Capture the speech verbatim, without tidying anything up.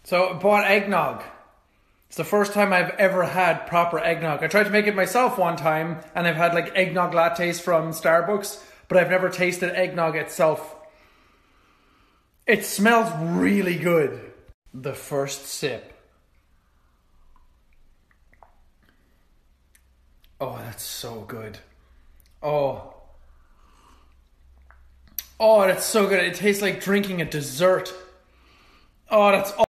So I bought eggnog. It's the first time I've ever had proper eggnog. I tried to make it myself one time, and I've had like eggnog lattes from Starbucks, but I've never tasted eggnog itself. It smells really good. The first sip. Oh, that's so good. Oh. Oh, that's so good. It tastes like drinking a dessert. Oh, that's